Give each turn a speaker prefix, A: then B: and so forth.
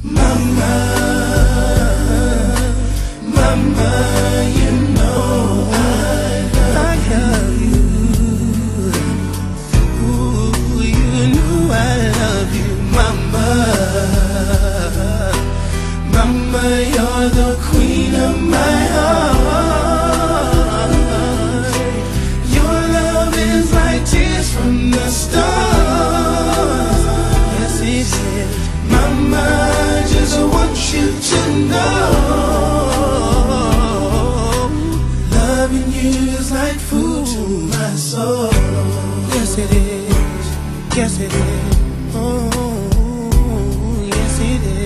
A: Mama, mama, you know I love you. Ooh, you know I love you, mama. Mama, you're the queen of my heart. Your love is like tears from the stars. Yes, it is. Mama, I just want you to know, loving you is like food to my soul. Yes, it is. Yes, it is. Oh, yes, it is.